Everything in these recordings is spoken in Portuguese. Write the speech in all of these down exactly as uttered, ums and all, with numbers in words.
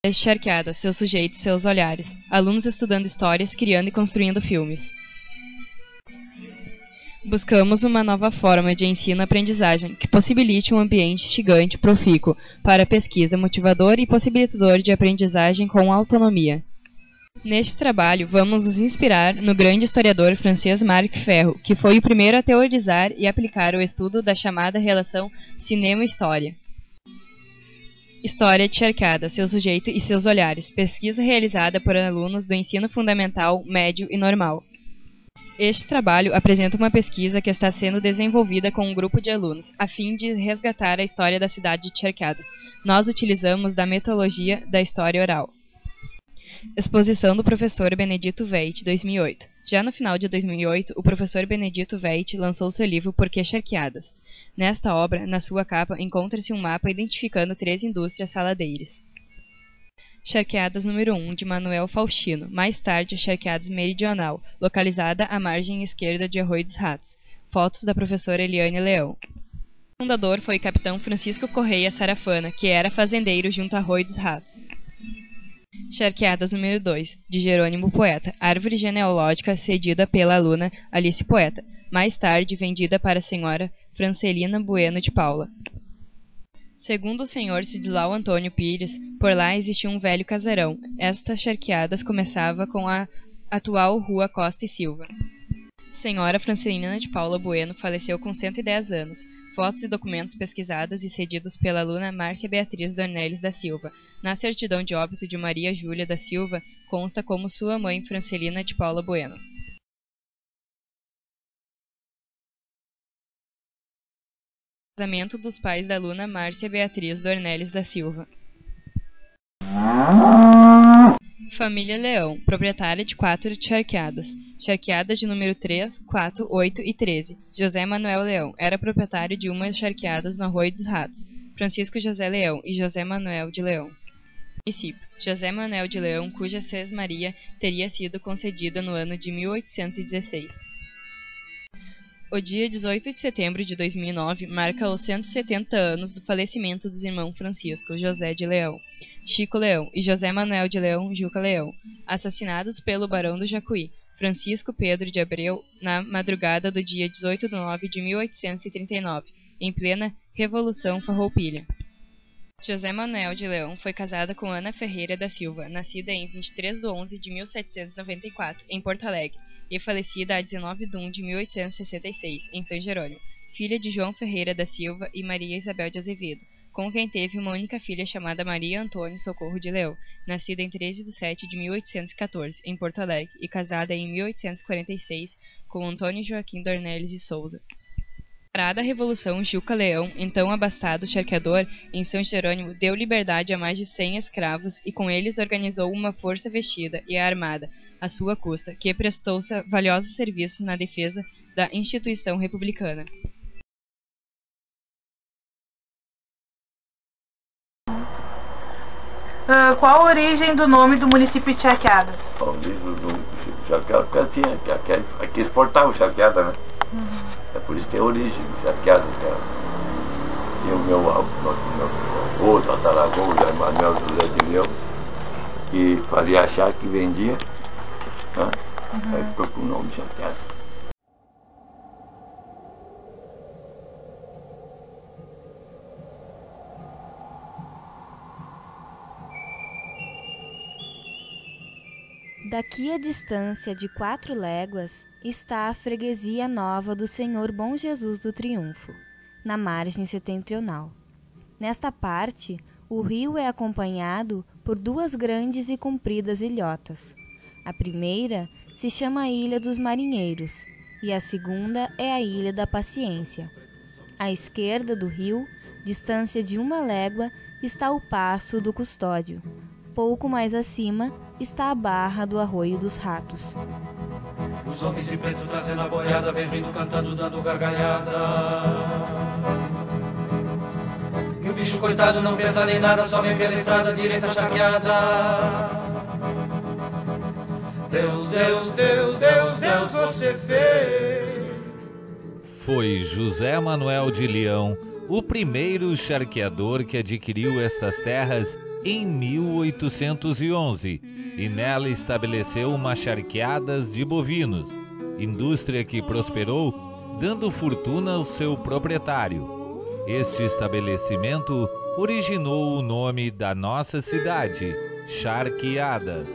Charqueadas, seus sujeitos, seus olhares. Alunos estudando histórias, criando e construindo filmes. Buscamos uma nova forma de ensino-aprendizagem que possibilite um ambiente instigante, profícuo, para a pesquisa, motivador e possibilitador de aprendizagem com autonomia. Neste trabalho, vamos nos inspirar no grande historiador francês Marc Ferro, que foi o primeiro a teorizar e aplicar o estudo da chamada relação cinema-história. História de Charqueadas, seu sujeito e seus olhares. Pesquisa realizada por alunos do ensino fundamental, médio e normal. Este trabalho apresenta uma pesquisa que está sendo desenvolvida com um grupo de alunos, a fim de resgatar a história da cidade de Charqueadas. Nós utilizamos da metodologia da história oral. Exposição do professor Benedito Veit, dois mil e oito. Já no final de dois mil e oito, o professor Benedito Veit lançou seu livro Por que Charqueadas? Nesta obra, na sua capa, encontra-se um mapa identificando três indústrias saladeiras. Charqueadas número um, de Manuel Faustino. Mais tarde, Charqueadas Meridional, localizada à margem esquerda de Arroio dos Ratos. Fotos da professora Eliane Leão. O fundador foi o capitão Francisco Correia Sarafana, que era fazendeiro junto a Arroio dos Ratos. Charqueadas número dois, de Jerônimo Poeta, árvore genealógica cedida pela aluna Alice Poeta, mais tarde vendida para a senhora Francelina Bueno de Paula. Segundo o senhor Cidlau Antônio Pires, por lá existia um velho casarão. Estas charqueadas começava com a atual Rua Costa e Silva. Senhora Francelina de Paula Bueno faleceu com cento e dez anos. Fotos e documentos pesquisados e cedidos pela aluna Márcia Beatriz Dornelles da Silva. Na certidão de óbito de Maria Júlia da Silva, consta como sua mãe Francelina de Paula Bueno. Casamento dos pais da aluna Márcia Beatriz Dornelles da Silva. Família Leão, proprietária de quatro charqueadas. Charqueadas de número três, quatro, oito e treze. José Manuel Leão era proprietário de umas charqueadas no Arroio dos Ratos. Francisco José Leão e José Manuel de Leão. Município. José Manuel de Leão, cuja sesmaria teria sido concedida no ano de mil oitocentos e dezesseis. O dia dezoito de setembro de dois mil e nove marca os cento e setenta anos do falecimento dos irmãos Francisco José de Leão, Chico Leão e José Manuel de Leão Juca Leão, assassinados pelo Barão do Jacuí, Francisco Pedro de Abreu, na madrugada do dia dezoito de nove de mil oitocentos e trinta e nove, em plena Revolução Farroupilha. José Manuel de Leão foi casada com Ana Ferreira da Silva, nascida em vinte e três de onze de mil setecentos e noventa e quatro, em Porto Alegre, e falecida a dezenove de um de mil oitocentos e sessenta e seis, em São Jerônimo, filha de João Ferreira da Silva e Maria Isabel de Azevedo, com quem teve uma única filha chamada Maria Antônio Socorro de Leão, nascida em treze de setembro de mil oitocentos e quatorze, em Porto Alegre, e casada em mil oitocentos e quarenta e seis com Antônio Joaquim Dornelles de Souza. Parada a Revolução, Juca Leão, então abastado charqueador, em São Jerônimo, deu liberdade a mais de cem escravos e com eles organizou uma força vestida e armada, à sua custa, que prestou valiosos serviços na defesa da instituição republicana. Uh, qual a origem do nome do município de Charqueadas? A origem do município de Charqueadas, porque tinha, aqui, aqui exportava o charqueada, né? Uhum. É por isso que é a origem de Charqueadas, cara. E o meu avô, tataravô, José Manuel José de Leão, que fazia charque e vendia, né? Uhum. Aí ficou com o nome de Charqueadas. Daqui a distância de quatro léguas está a freguesia nova do Senhor Bom Jesus do Triunfo, na margem setentrional. Nesta parte, o rio é acompanhado por duas grandes e compridas ilhotas. A primeira se chama Ilha dos Marinheiros e a segunda é a Ilha da Paciência. À esquerda do rio, distância de uma légua, está o Paço do Custódio. Pouco mais acima está a barra do Arroio dos Ratos. Os homens de preto trazendo a boiada, vem vindo cantando, dando gargalhada. E o bicho coitado não pensa nem nada, só vem pela estrada direita charqueada. Deus, Deus, Deus, Deus, Deus, você fez. Foi José Manuel de Leão, o primeiro charqueador que adquiriu estas terras em mil oitocentos e onze e nela estabeleceu uma charqueadas de bovinos, indústria que prosperou, dando fortuna ao seu proprietário. Este estabelecimento originou o nome da nossa cidade, Charqueadas.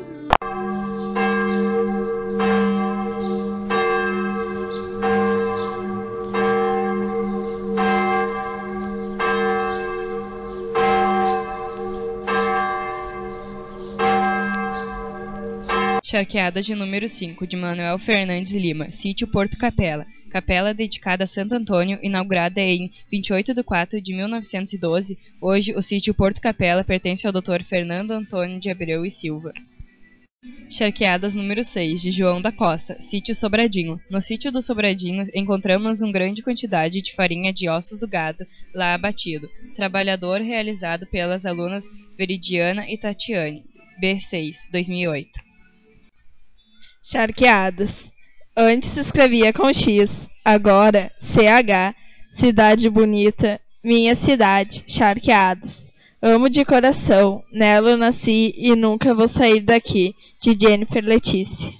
Charqueadas de número cinco, de Manuel Fernandes Lima, sítio Porto Capela. Capela dedicada a Santo Antônio, inaugurada em vinte e oito de quatro de mil novecentos e doze. Hoje, o sítio Porto Capela pertence ao doutor Fernando Antônio de Abreu e Silva. Charqueadas número seis, de João da Costa, sítio Sobradinho. No sítio do Sobradinho encontramos uma grande quantidade de farinha de ossos do gado, lá abatido. Trabalhador realizado pelas alunas Veridiana e Tatiane. B seis, dois mil e oito. Charqueadas. Antes se escrevia com X, agora C H. Cidade bonita, minha cidade, Charqueadas. Amo de coração, nela eu nasci e nunca vou sair daqui, de Jennifer Letícia.